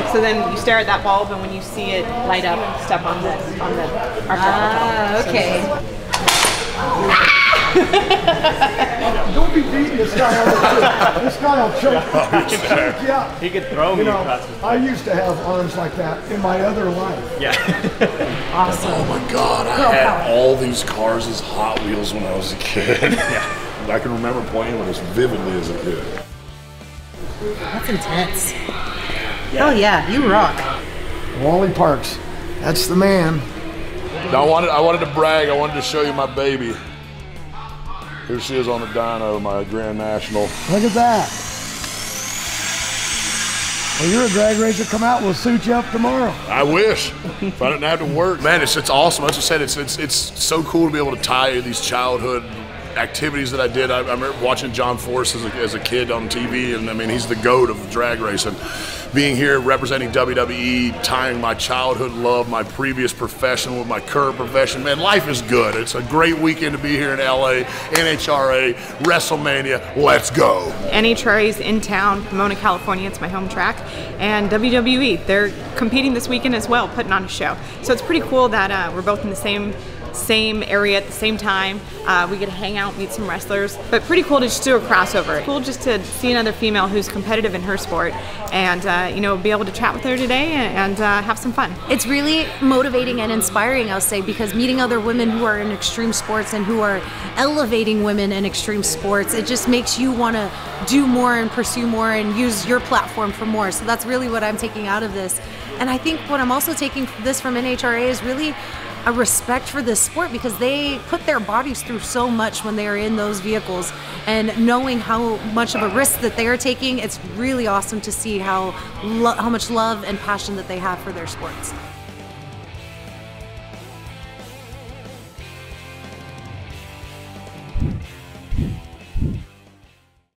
So then you stare at that bulb, and when you see it light up, step on the arc. Okay. Don't be beating this guy on the This guy will choke you up. He could throw me across his I used to have arms like that in my other life. Yeah. Awesome. Oh my God, I had all these cars as Hot Wheels when I was a kid. Yeah. I can remember playing with this vividly as a kid. That's intense. Oh yeah, you rock. Wally Parks, that's the man. Now I wanted to brag. I wanted to show you my baby. Here she is on the dyno, my Grand National. Look at that. Well, you're a drag racer. Come out, we'll suit you up tomorrow. I wish. If I didn't have to work. Man, it's awesome. As I said, it's so cool to be able to tie these childhood activities that I did. I remember watching John Force as a kid on TV, and I mean, he's the GOAT of drag racing. Being here representing WWE, tying my childhood love, my previous profession with my current profession, man, life is good. It's a great weekend to be here in LA, NHRA, WrestleMania, let's go. NHRA is in town, Pomona, California, it's my home track, and WWE, they're competing this weekend as well, putting on a show. So it's pretty cool that we're both in the same area at the same time. We get to hang out, meet some wrestlers, but pretty cool to just do a crossover. Cool just to see another female who's competitive in her sport and you know, be able to chat with her today and have some fun. It's really motivating and inspiring, I'll say, because meeting other women who are in extreme sports and who are elevating women in extreme sports, it just makes you want to do more and pursue more and use your platform for more. So that's really what I'm taking out of this. And I think what I'm also taking this from NHRA is really a respect for this sport, because they put their bodies through so much when they are in those vehicles, and knowing how much of a risk that they are taking, it's really awesome to see how much love and passion that they have for their sports.